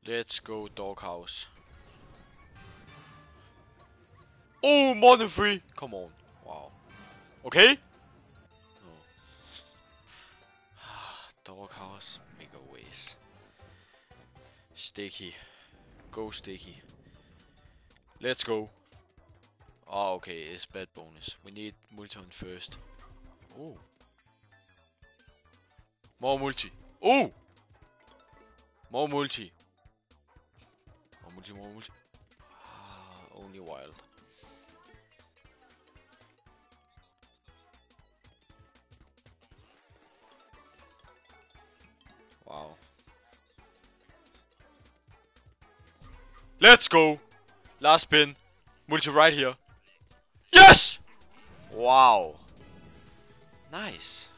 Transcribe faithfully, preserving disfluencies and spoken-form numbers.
Let's go dog house. Oh, more than three. Come on. Wow. Okay. No. Dog house megaways. Sticky. Go sticky. Let's go. Oh, okay, it's bad bonus. We need multi on first. Oh. More multi. Oh! More multi. More multi, more multi. Ah, only wild. Wow. Let's go! Last spin. Multi right here. Yes! Wow. Nice.